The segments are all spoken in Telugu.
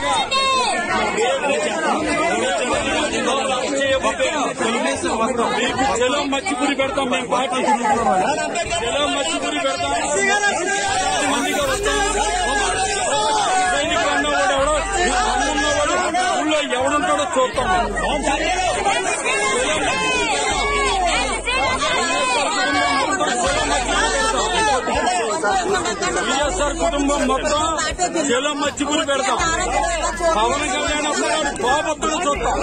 चलो मच्छीपुरी పెడతా मैं पार्टी चलो मच्छीपुरी పెడతా मंदी का వస్తా సైనికులు అన్నవాడు ఊళ్ళో ఎవడుంటాడో చూస్తాం వైఎస్ఆర్ కుటుంబం మొత్తం చలో మచ్చిపురి పెడతాం పవన్ కళ్యాణ్ అప్పుడు బాబొత్తులు చూస్తాం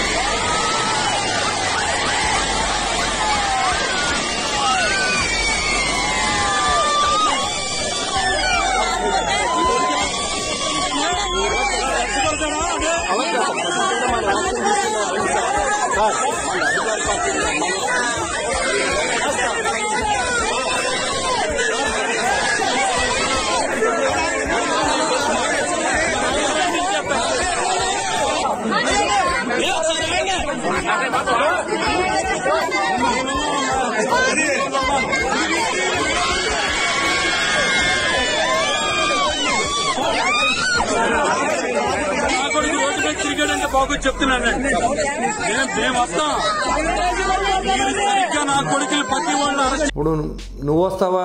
క్రికెట్ అంటే బాగా చెప్తున్నానండి మేము వస్తాం సరిగ్గా నా కొడుకులు ప్రతి వాళ్ళు అరెస్ట్. ఇప్పుడు నువ్వు వస్తావా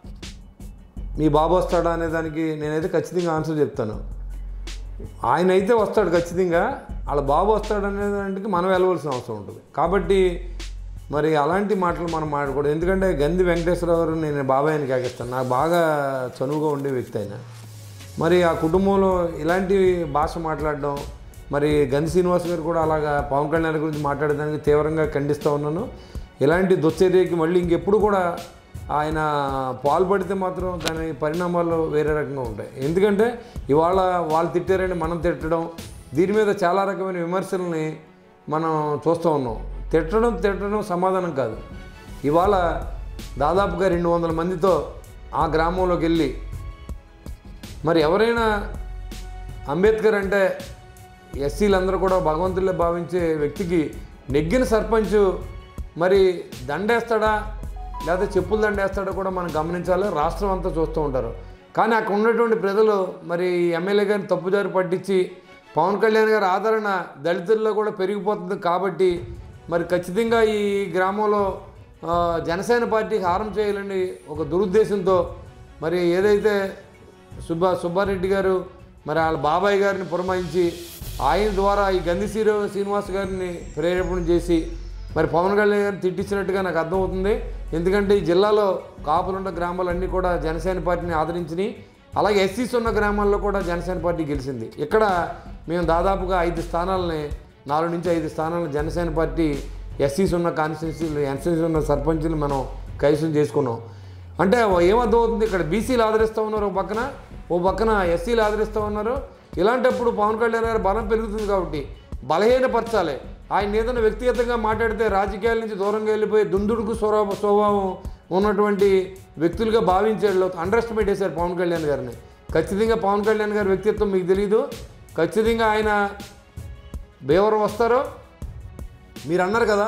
మీ బాబు వస్తాడా అనే దానికి నేనైతే ఖచ్చితంగా ఆన్సర్ చెప్తాను. ఆయన అయితే వస్తాడు ఖచ్చితంగా, వాళ్ళ బాబు వస్తాడు అనే దానికి మనం వెళ్ళవలసిన అవసరం ఉంటుంది. కాబట్టి మరి అలాంటి మాటలు మనం మాట్లాడకూడదు. ఎందుకంటే గంది వెంకటేశ్వరరావు నేను బాబాయ్ అని కాకిస్తాను, నాకు బాగా చనువుగా ఉండే వ్యక్తి అయినా. మరి ఆ కుటుంబంలో ఇలాంటి భాష మాట్లాడడం, మరి గంది శ్రీనివాస్ గారు కూడా అలాగా పవన్ కళ్యాణ్ గురించి మాట్లాడడానికి తీవ్రంగా ఖండిస్తూ ఉన్నాను. ఇలాంటి దుశ్చర్యకి మళ్ళీ ఇంకెప్పుడు కూడా ఆయన పాల్పడితే మాత్రం దాని పరిణామాలు వేరే రకంగా ఉంటాయి. ఎందుకంటే ఇవాళ వాళ్ళు తిట్టారని మనం తిట్టడం, దీని మీద చాలా రకమైన విమర్శల్ని మనం చూస్తూ ఉన్నాం. తిట్టడం సమాధానం కాదు. ఇవాళ దాదాపుగా 200 మందితో ఆ గ్రామంలోకి వెళ్ళి మరి ఎవరైనా అంబేద్కర్ అంటే ఎస్సీలందరూ కూడా భగవంతులే భావించే వ్యక్తికి నెగ్గిన సర్పంచ్ మరి దండేస్తాడా లేదా చెప్పులు దండేస్తాడో కూడా మనం గమనించాలి. రాష్ట్రం అంతా చూస్తూ ఉంటారు. కానీ అక్కడ ఉన్నటువంటి ప్రజలు మరి ఎమ్మెల్యే గారిని తప్పుదారి పట్టించి పవన్ కళ్యాణ్ గారి ఆదరణ దళితుల్లో కూడా పెరిగిపోతుంది. కాబట్టి మరి ఖచ్చితంగా ఈ గ్రామంలో జనసేన పార్టీకి హారం చేయాలని ఒక దురుద్దేశంతో మరి ఏదైతే సుబ్బారెడ్డి గారు మరి వాళ్ళ బాబాయ్ గారిని పురమాయించి ఆయన ద్వారా ఈ గంది శ్రీనివాస్ గారిని ప్రేరేపణ చేసి మరి పవన్ కళ్యాణ్ గారిని తిట్టించినట్టుగా నాకు అర్థమవుతుంది. ఎందుకంటే ఈ జిల్లాలో కాపులున్న గ్రామాలన్నీ కూడా జనసేన పార్టీని ఆదరించినాయి. అలాగే ఎస్సీస్ ఉన్న గ్రామాల్లో కూడా జనసేన పార్టీ గెలిచింది. ఇక్కడ మేము దాదాపుగా 5 స్థానాలని 4 నుంచి 5 స్థానాలను జనసేన పార్టీ ఎస్సీస్ ఉన్న కాన్స్టిట్యున్సీలు ఎస్సీస్ ఉన్న సర్పంచులు మనం కైసం చేసుకున్నాం. అంటే ఏమర్థమవుతుంది, ఇక్కడ బీసీలు ఆదరిస్తూ ఉన్నారు ఓ పక్కన ఎస్సీలు ఆదరిస్తూ ఉన్నారు. ఇలాంటప్పుడు పవన్ కళ్యాణ్ గారు బలం పెరుగుతుంది. కాబట్టి బలహీనపరచాలి. ఆయన ఏదైనా వ్యక్తిగతంగా మాట్లాడితే రాజకీయాల నుంచి దూరంగా వెళ్ళిపోయి దుందుడుకు స్వభావం ఉన్నటువంటి వ్యక్తులుగా భావించాడు, అండర్ ఎస్టిమేట్ చేశారు పవన్ కళ్యాణ్ గారిని. ఖచ్చితంగా పవన్ కళ్యాణ్ గారి వ్యక్తిత్వం మీకు తెలీదు. ఖచ్చితంగా ఆయన బేవరం వస్తారో మీరు అన్నారు కదా,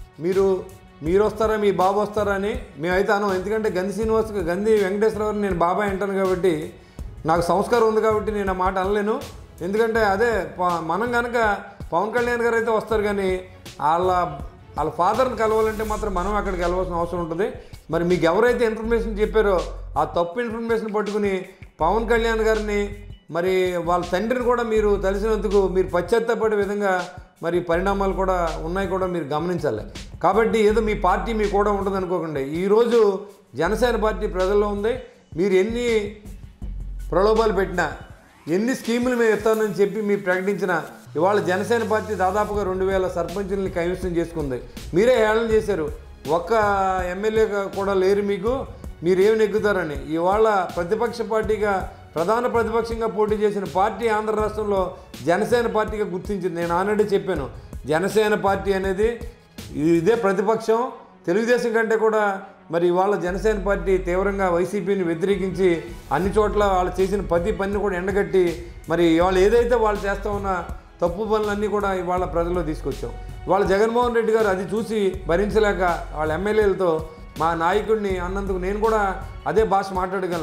మీరు వస్తారా మీ బాబు వస్తారా అని. మేమైతే అనం. ఎందుకంటే గంది వెంకటేశ్వరరావు నేను బాబాయ్ అంటాను కాబట్టి నాకు సంస్కారం ఉంది కాబట్టి నేను ఆ మాట అనలేను. ఎందుకంటే అదే మనం కనుక పవన్ కళ్యాణ్ గారు అయితే వస్తారు, కానీ వాళ్ళ ఫాదర్ని కలవాలంటే మాత్రం మనం అక్కడికి వెళ్ళవలసిన అవసరం ఉంటుంది. మరి మీకు ఎవరైతే ఇన్ఫర్మేషన్ చెప్పారో ఆ తప్పు ఇన్ఫర్మేషన్ పట్టుకుని పవన్ కళ్యాణ్ గారిని మరి వాళ్ళ తండ్రిని కూడా మీరు తెలిసినందుకు మీరు పశ్చాత్తాపడే విధంగా మరి పరిణామాలు కూడా ఉన్నాయి, కూడా మీరు గమనించాలి. కాబట్టి ఏదో మీ పార్టీ మీకు కూడా ఉంటుంది అనుకోకండి. ఈరోజు జనసేన పార్టీ ప్రజల్లో ఉంది. మీరు ఎన్ని ప్రలోభాలు పెట్టినా, ఎన్ని స్కీములు మేము ఇస్తానని చెప్పి మీరు ప్రకటించిన, ఇవాళ జనసేన పార్టీ దాదాపుగా 2000 సర్పంచుల్ని కైవసం చేసుకుంది. మీరే హేళన చేశారు. ఒక్క ఎమ్మెల్యే కూడా లేరు మీకు, మీరేమి నెగ్గుతారని. ఇవాళ ప్రతిపక్ష పార్టీగా ప్రధాన ప్రతిపక్షంగా పోటీ చేసిన పార్టీ ఆంధ్ర రాష్ట్రంలో జనసేన పార్టీగా గుర్తించింది. నేను ఆల్రెడీ చెప్పాను, జనసేన పార్టీ అనేది ఇదే ప్రతిపక్షం. తెలుగుదేశం కంటే కూడా మరి ఇవాళ జనసేన పార్టీ తీవ్రంగా వైసీపీని వ్యతిరేకించి అన్ని చోట్ల వాళ్ళు చేసిన ప్రతి పనిని కూడా ఎండగట్టి మరి ఇవాళ ఏదైతే వాళ్ళు చేస్తూ ఉన్న తప్పు పనులన్నీ కూడా ఇవాళ ప్రజల్లో తీసుకొచ్చాం. ఇవాళ జగన్మోహన్ రెడ్డి గారు అది చూసి భరించలేక వాళ్ళ ఎమ్మెల్యేలతో మా నాయకుడిని అన్నందుకు నేను కూడా అదే భాష మాట్లాడగలను.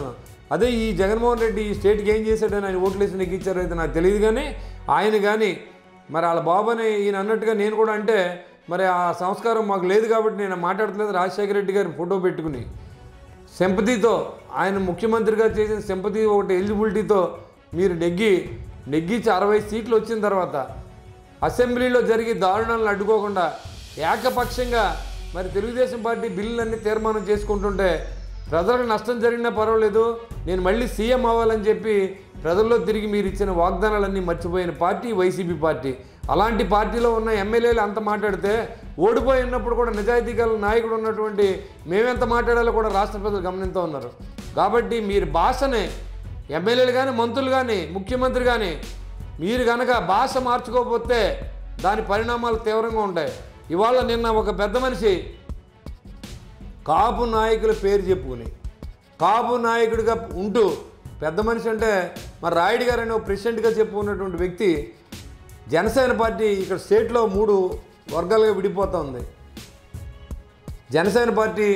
అదే ఈ జగన్మోహన్ రెడ్డి ఈ స్టేట్కి ఏం చేశాడని ఆయన ఓట్లేసి నెగ్గించారో అయితే నాకు తెలియదు. కానీ ఆయన కానీ మరి వాళ్ళ బాబాని ఈయన అన్నట్టుగా నేను కూడా అంటే మరి ఆ సంస్కారం మాకు లేదు కాబట్టి నేను మాట్లాడట్లేదు. రాజశేఖర రెడ్డి గారిని ఫోటో పెట్టుకుని సింపతితో ఆయన ముఖ్యమంత్రిగా చేసిన సింపతి ఒకటి ఎలిజిబిలిటీతో మీరు నెగ్గించి 60 సీట్లు వచ్చిన తర్వాత అసెంబ్లీలో జరిగి దారుణాలను అడ్డుకోకుండా ఏకపక్షంగా మరి తెలుగుదేశం పార్టీ బిల్లులన్నీ తీర్మానం చేసుకుంటుంటే ప్రజలకు నష్టం జరిగినా పర్వాలేదు, నేను మళ్ళీ సీఎం అవ్వాలని చెప్పి ప్రజల్లో తిరిగి మీరు ఇచ్చిన వాగ్దానాలన్నీ మర్చిపోయిన పార్టీ వైసీపీ పార్టీ. అలాంటి పార్టీలో ఉన్న ఎమ్మెల్యేలు అంత మాట్లాడితే ఓడిపోయి ఉన్నప్పుడు కూడా నిజాయితీ గల నాయకుడు ఉన్నటువంటి మేమెంత మాట్లాడాలో కూడా రాష్ట్ర ప్రజలు గమనిస్తూ ఉన్నారు. కాబట్టి మీరు భాషనే ఎమ్మెల్యేలు కానీ మంత్రులు కానీ ముఖ్యమంత్రి కానీ మీరు కనుక భాష మార్చుకోకపోతే దాని పరిణామాలు తీవ్రంగా ఉంటాయి. ఇవాళ నిన్న ఒక పెద్ద మనిషి కాపు నాయకుల పేరు చెప్పుకుని కాపు నాయకుడిగా ఉంటూ పెద్ద మనిషి అంటే మరి రాయుడు గారు అనే ప్రెసిడెంట్గా చెప్పుకున్నటువంటి వ్యక్తి జనసేన పార్టీ ఇక్కడ స్టేట్లో 3 వర్గాలుగా విడిపోతూ ఉంది. జనసేన పార్టీ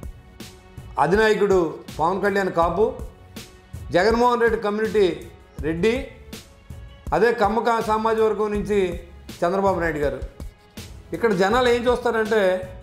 అధినాయకుడు పవన్ కళ్యాణ్ కాపు, జగన్మోహన్ రెడ్డి కమ్యూనిటీ రెడ్డి, అదే కమ్మక సామాజిక వర్గం నుంచి చంద్రబాబు నాయుడు గారు. ఇక్కడ జనాలు ఏం చూస్తారంటే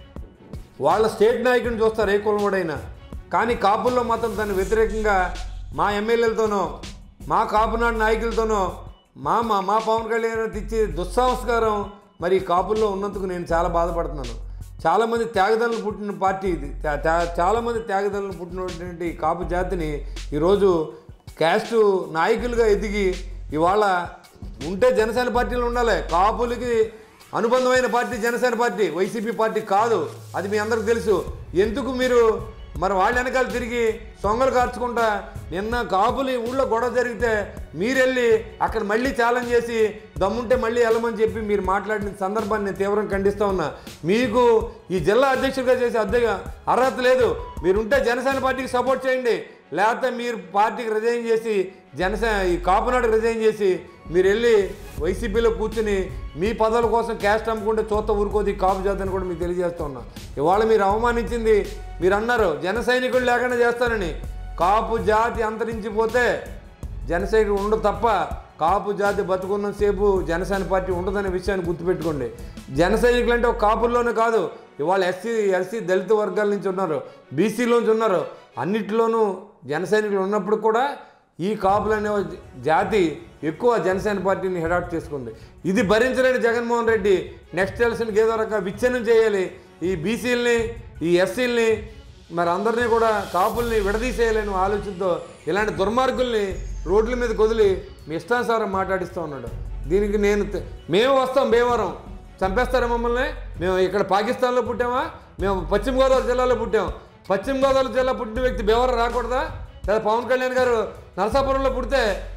వాళ్ళ స్టేట్ నాయకుడిని చూస్తారు ఏ కులవాడైనా. కానీ కాపుల్లో మాత్రం దాన్ని వ్యతిరేకంగా మా ఎమ్మెల్యేలతోనో మా కాపునాడు నాయకులతోనో మా పవన్ కళ్యాణ్ ఇచ్చే దుస్సంస్కారం మరి కాపుల్లో ఉన్నందుకు నేను చాలా బాధపడుతున్నాను. చాలామంది త్యాగదనులు పుట్టిన పార్టీ ఇది. చాలామంది త్యాగదనులు పుట్టినటువంటి కాపు జాతిని ఈరోజు క్యాస్టు నాయకులుగా ఎదిగి ఇవాళ ఉంటే జనసేన పార్టీలో ఉండాలి. కాపులకి అనుబంధమైన party Janasena party, YCP party కాదు. అది మీ అందరికీ తెలుసు. ఎందుకు మీరు మరి వాళ్ళ వెనకాల తిరిగి సొంగలు కార్చుకుంటా నిన్న కాపులు ఊళ్ళో గొడవ జరిగితే మీరెళ్ళి అక్కడ మళ్ళీ ఛాలెంజ్ చేసి దమ్ముంటే మళ్ళీ వెళ్ళమని చెప్పి మీరు మాట్లాడిన సందర్భాన్ని నేను తీవ్రంగా ఖండిస్తూ ఉన్నా. మీకు ఈ జిల్లా అధ్యక్షుడిగా చేసే అర్హత లేదు. మీరుంటే జనసేన పార్టీకి సపోర్ట్ చేయండి, లేకపోతే మీరు పార్టీకి రిజైన్ చేసి ఈ కాపునాడుకి రిజైన్ చేసి మీరు వెళ్ళి వైసీపీలో కూర్చుని మీ పదవుల కోసం క్యాస్ట్ అమ్ముకుంటే చూత ఊరుకోది కాపు జాతిని కూడా మీకు తెలియజేస్తూ ఉన్నా. ఇవాళ మీరు అవమానించింది, మీరు అన్నారు జన సైనికులు లేకుండా చేస్తారని. కాపు జాతి అంతరించిపోతే జనసైనికుడు ఉండదు తప్ప కాపు జాతి బతుకున్నంతసేపు జనసేన పార్టీ ఉండదనే విషయాన్ని గుర్తుపెట్టుకోండి. జన సైనికులు అంటే ఒక కాపుల్లోనే కాదు, ఇవాళ ఎస్సీ దళిత వర్గాల నుంచి ఉన్నారు, బీసీలోంచి ఉన్నారు. అన్నిటిలోనూ జన సైనికులు ఉన్నప్పుడు కూడా ఈ కాపులు అనే జాతి ఎక్కువ జనసేన పార్టీని హెడాట్ చేసుకుంది. ఇది భరించలేని జగన్మోహన్ రెడ్డి నెక్స్ట్ ఎలక్షన్కి ఏదో రకంగా విచ్ఛిన్నం చేయాలి. ఈ బీసీలని ఈ ఎస్సీలని మరి అందరినీ కూడా కాపుల్ని విడదీసేయాలని ఆలోచనతో ఇలాంటి దుర్మార్గుల్ని రోడ్ల మీద వదిలి మీ ఇష్టానుసారం మాట్లాడిస్తూ ఉన్నాడు. దీనికి మేము వస్తాం, భీమవరం చంపేస్తారా మమ్మల్ని? మేము ఇక్కడ పాకిస్తాన్లో పుట్టామా? మేము పశ్చిమ గోదావరి జిల్లాలో పుట్టాం. పశ్చిమ గోదావరి జిల్లా పుట్టిన వ్యక్తి భీమవరం రాకూడదా? లేదా పవన్ కళ్యాణ్ గారు నరసాపురంలో పుడితే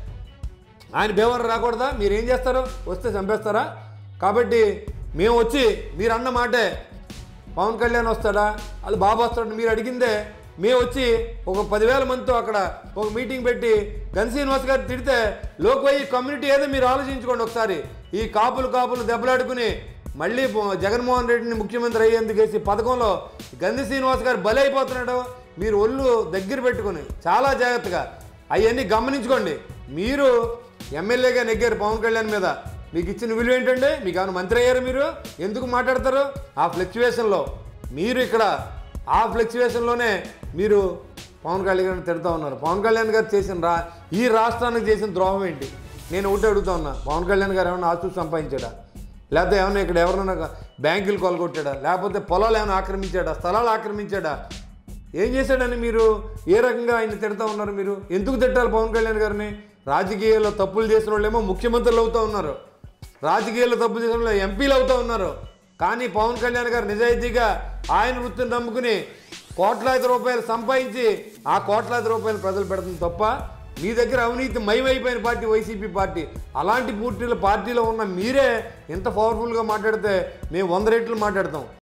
ఆయన భీమవరం రాకూడదా? మీరు ఏం చేస్తారు? వస్తే చంపేస్తారా? కాబట్టి మేము వచ్చి మీరు అన్న మాటే పవన్ కళ్యాణ్ వస్తాడా వాళ్ళు బాబు వస్తాడు మీరు అడిగిందే మేము వచ్చి ఒక 10,000 మందితో అక్కడ ఒక మీటింగ్ పెట్టి గన్ శ్రీనివాస్ గారు తిడితే లోకవై కమ్యూనిటీ ఏదో మీరు ఆలోచించుకోండి ఒకసారి. ఈ కాపులు దెబ్బలాడుకుని మళ్ళీ జగన్మోహన్ రెడ్డిని ముఖ్యమంత్రి అయ్యేందుకేసి పథకంలో గంధి శ్రీనివాస్ గారు బలైపోతున్నాడు. మీరు ఒళ్ళు దగ్గర పెట్టుకుని చాలా జాగ్రత్తగా అవన్నీ గమనించుకోండి. మీరు ఎమ్మెల్యేగా నెగ్గారు పవన్ కళ్యాణ్ మీద, మీకు ఇచ్చిన విలువ ఏంటండి? మీకు ఏమైనా మంత్రి అయ్యారు? మీరు ఎందుకు మాట్లాడతారు? ఆ ఫ్లక్చువేషన్లో మీరు ఇక్కడ ఆ ఫ్లక్చువేషన్లోనే మీరు పవన్ కళ్యాణ్ గారిని తిడుతూ ఉన్నారు. పవన్ కళ్యాణ్ గారు చేసిన ఈ రాష్ట్రానికి చేసిన ద్రోహం ఏంటి? నేను ఒకటి అడుగుతా ఉన్నా. పవన్ కళ్యాణ్ గారు ఏమైనా ఆస్తులు సంపాదించాడా? లేకపోతే ఏమైనా ఇక్కడ ఎవరైనా బ్యాంకులు కొలగొట్టాడా? లేకపోతే పొలాలు ఏమైనా ఆక్రమించాడా? స్థలాలు ఆక్రమించాడా? ఏం చేశాడని మీరు ఏ రకంగా ఆయన తిడతా ఉన్నారు? మీరు ఎందుకు తిట్టాలి పవన్ కళ్యాణ్ గారిని? రాజకీయాల్లో తప్పులు చేసిన వాళ్ళేమో ముఖ్యమంత్రులు అవుతూ ఉన్నారు, రాజకీయాల్లో తప్పులు చేసిన వాళ్ళు ఎంపీలు అవుతూ ఉన్నారు. కానీ పవన్ కళ్యాణ్ గారు నిజాయితీగా ఆయన వృత్తిని నమ్ముకుని కోట్లాది రూపాయలు సంపాదించి ఆ కోట్లాది రూపాయలు ప్రజలు పెడుతుంది తప్ప మీ దగ్గర అవినీతి మయమైపోయిన పార్టీ వైసీపీ పార్టీ. అలాంటి పార్టీలో ఉన్న మీరే ఇంత పవర్ఫుల్గా మాట్లాడితే మేము 100 రెట్లు మాట్లాడతాం.